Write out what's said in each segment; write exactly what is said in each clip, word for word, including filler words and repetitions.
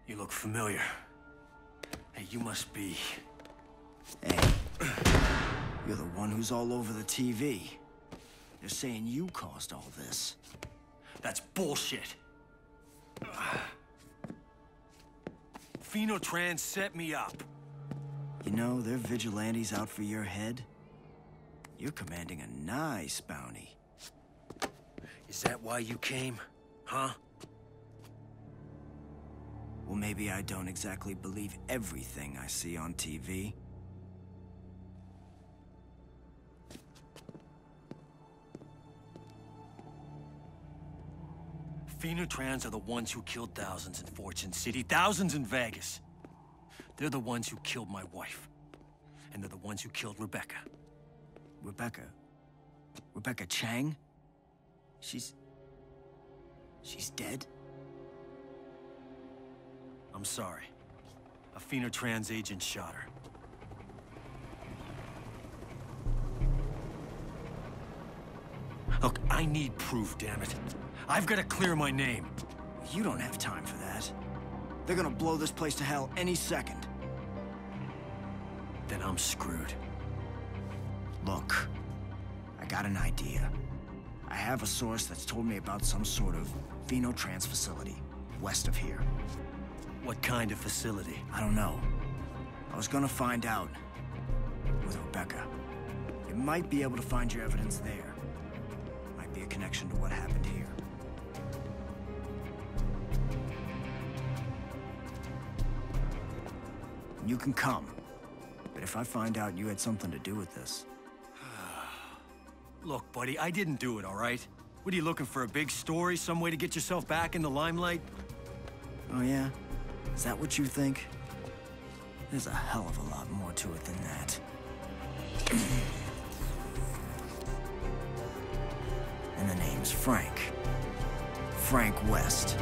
You look familiar. Hey, you must be... Hey, you're the one who's all over the T V. They're saying you caused all this. That's bullshit. Phenotrans set me up. You know, they're vigilantes out for your head. You're commanding a nice bounty. Is that why you came? Huh? Well, maybe I don't exactly believe everything I see on T V. Phenotrans are the ones who killed thousands in Fortune City, thousands in Vegas. They're the ones who killed my wife. And they're the ones who killed Rebecca. Rebecca? Rebecca Chang? She's... she's dead? I'm sorry. A Phenotrans agent shot her. Look, I need proof, damn it. I've got to clear my name. You don't have time for that. They're gonna blow this place to hell any second. Then I'm screwed. Look, I got an idea. I have a source that's told me about some sort of Phenotrans facility, west of here. What kind of facility? I don't know. I was gonna find out with Rebecca. You might be able to find your evidence there. Might be a connection to what happened here. You can come, but if I find out you had something to do with this... Look, buddy, I didn't do it, all right? What are you looking for, a big story? Some way to get yourself back in the limelight? Oh yeah? Is that what you think? There's a hell of a lot more to it than that. And the name's Frank. Frank West.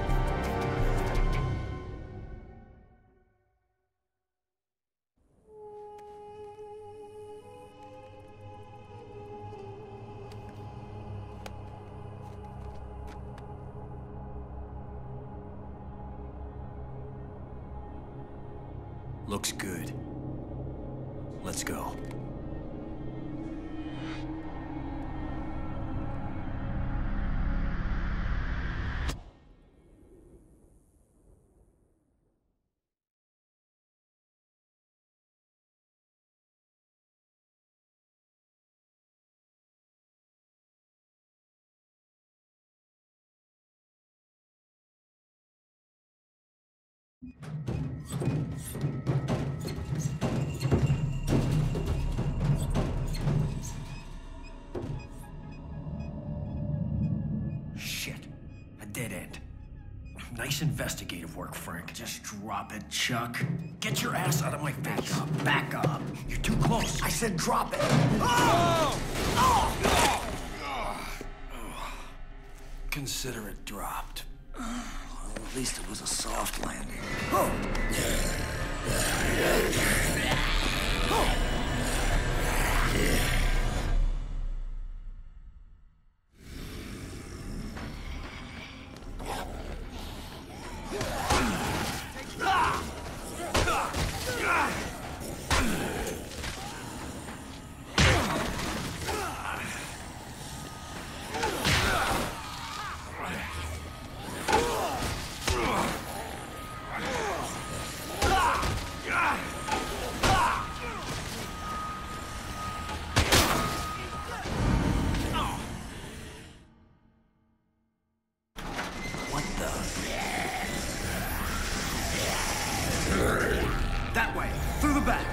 Looks good. Let's go. Shit. A dead end. Nice investigative work, Frank. Just drop it, Chuck. Get your ass out of my face. Back up, back up. You're too close. I said drop it. Oh! Oh! Oh! Consider it dropped. Well, at least it was a soft landing. Oh! That way, through the back.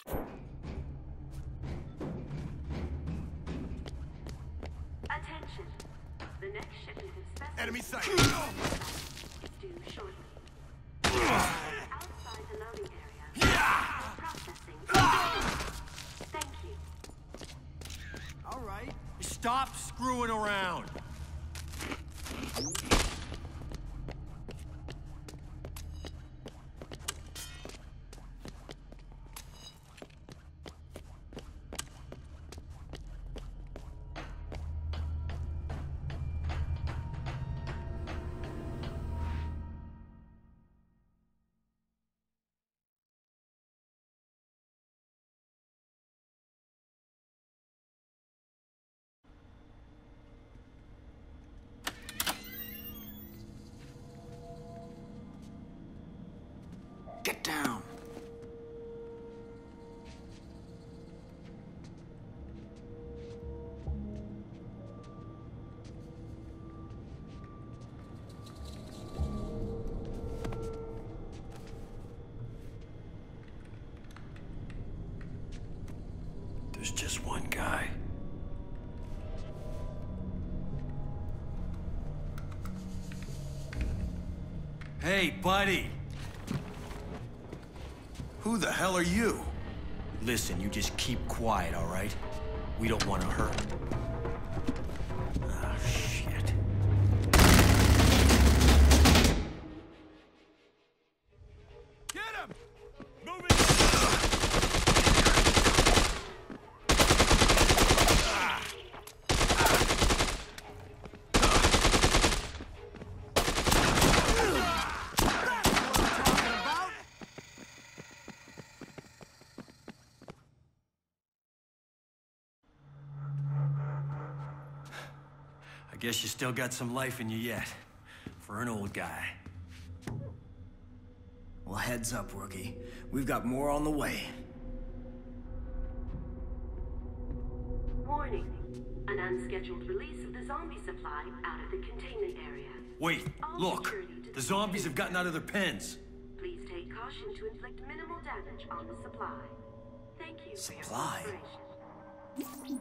Attention. The next shipment of specimens Enemy sight! is due shortly. Outside the loading area. Processing. Thank you. All right. Stop screwing around. Get down! There's just one guy. Hey, buddy! Who the hell are you? Listen, you just keep quiet, all right? We don't want to hurt. Ah, shit. Get him! Moving! I guess you still got some life in you yet. For an old guy. Well, heads up, rookie. We've got more on the way. Warning. An unscheduled release of the zombie supply out of the containment area. Wait, look! The zombies have gotten out of their pens. Please take caution to inflict minimal damage on the supply. Thank you for your Supply? cooperation.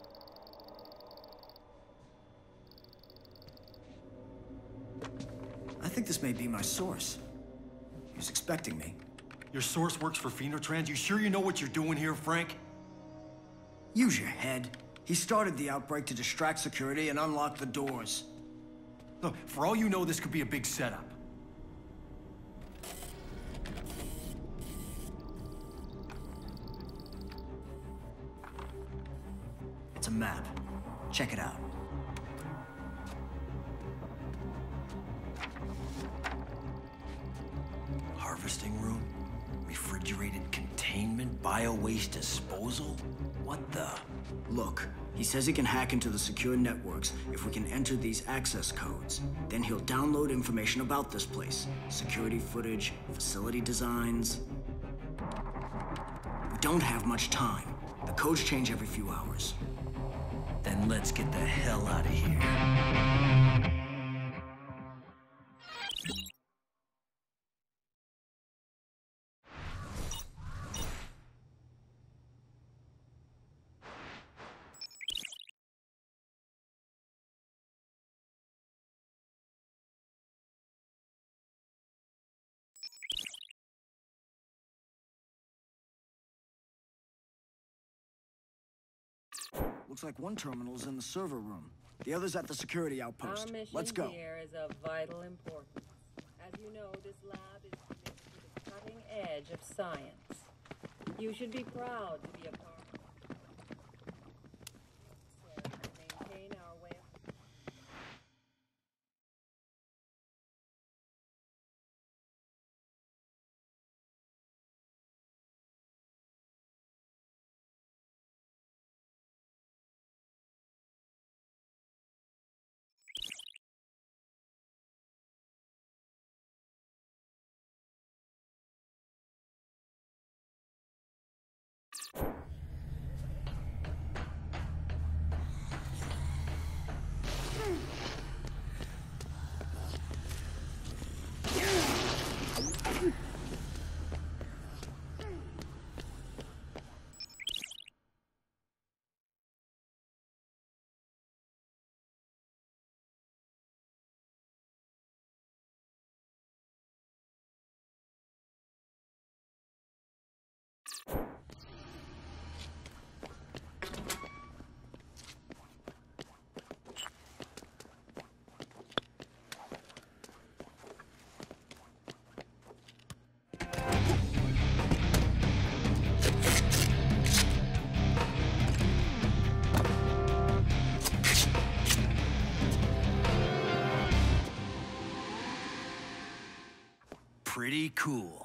I think this may be my source. He was expecting me. Your source works for Phenotrans? You sure you know what you're doing here, Frank? Use your head. He started the outbreak to distract security and unlock the doors. Look, for all you know, this could be a big setup. It's a map. Check it out. Harvesting room? Refrigerated containment? Bio-waste disposal? What the? Look, he says he can hack into the secure networks if we can enter these access codes. Then he'll download information about this place. Security footage, facility designs. We don't have much time. The codes change every few hours. Then let's get the hell out of here. Looks like one terminal's in the server room. The other's at the security outpost. Our mission Let's go. here is of vital importance. As you know, this lab is committed to the cutting edge of science. You should be proud to be a part of it. Maintain our way of... Pretty cool.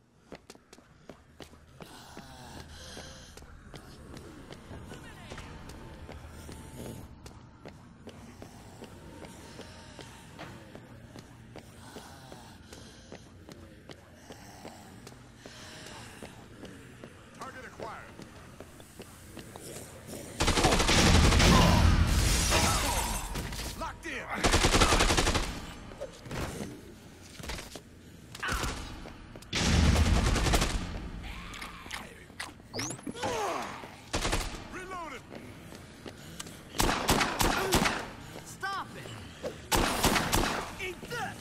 Target acquired. Locked in. Reloaded. Stop it! Eat this!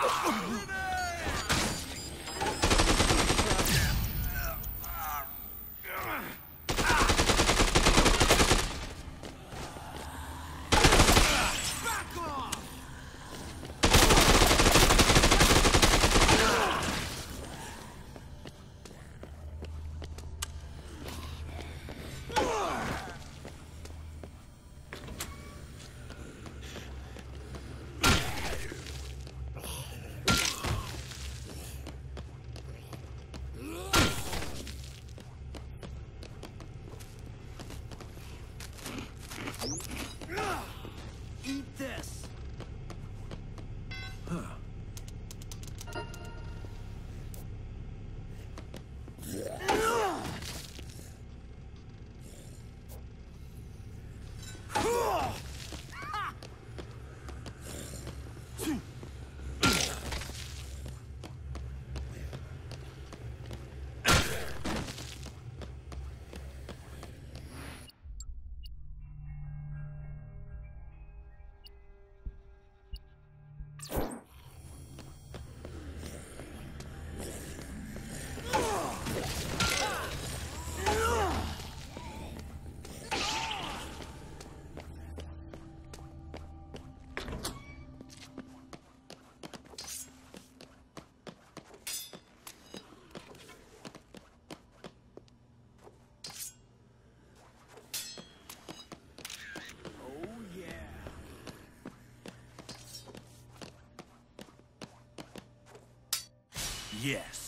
Eat this! Huh. Yes.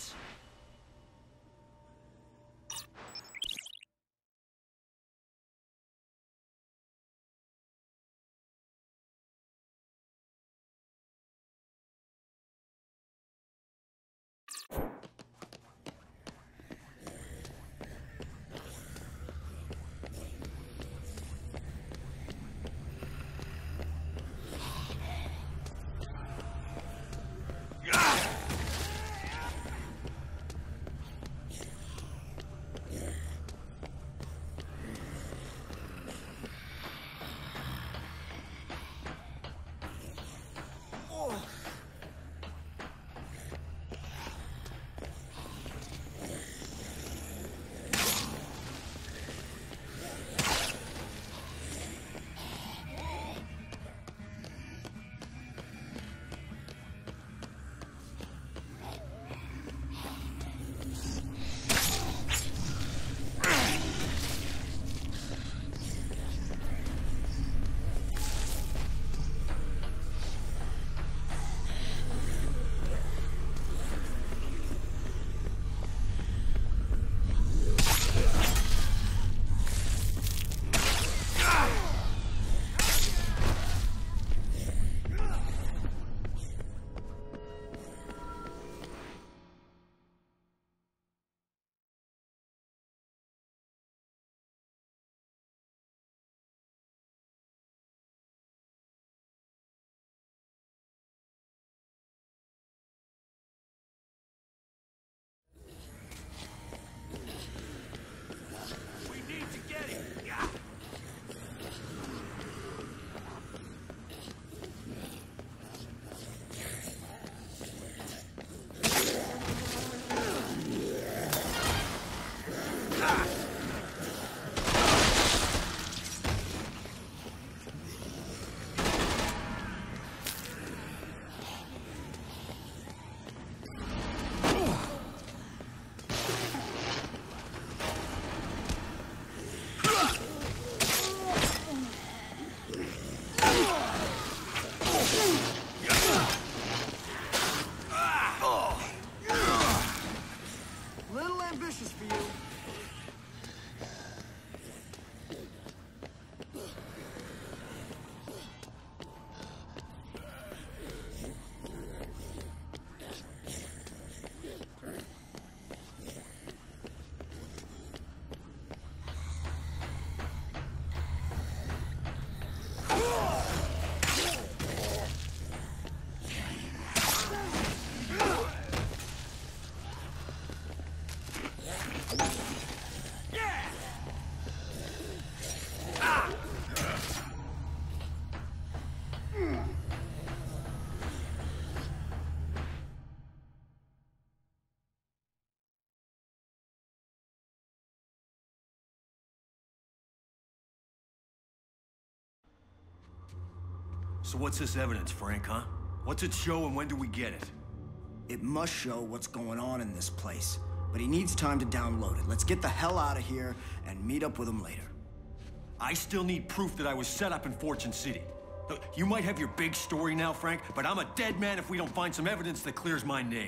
So what's this evidence, Frank, huh? What's it show and when do we get it? It must show what's going on in this place. But he needs time to download it. Let's get the hell out of here and meet up with him later. I still need proof that I was set up in Fortune City. Look, you might have your big story now, Frank, but I'm a dead man if we don't find some evidence that clears my name.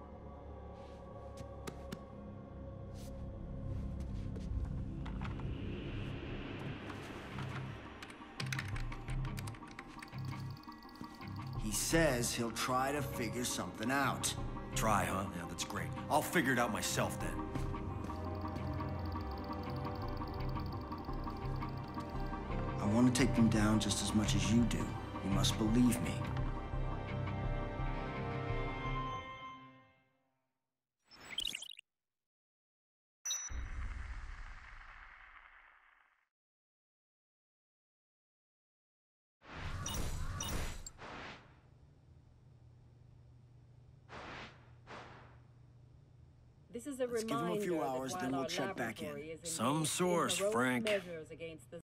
He says he'll try to figure something out. Try, huh? Yeah, that's great. I'll figure it out myself then. I want to take them down just as much as you do. You must believe me. This is a Let's give him a reminder few that hours, while then we'll our check back in. laboratory is Some engaged in source, heroic Frank. measures against the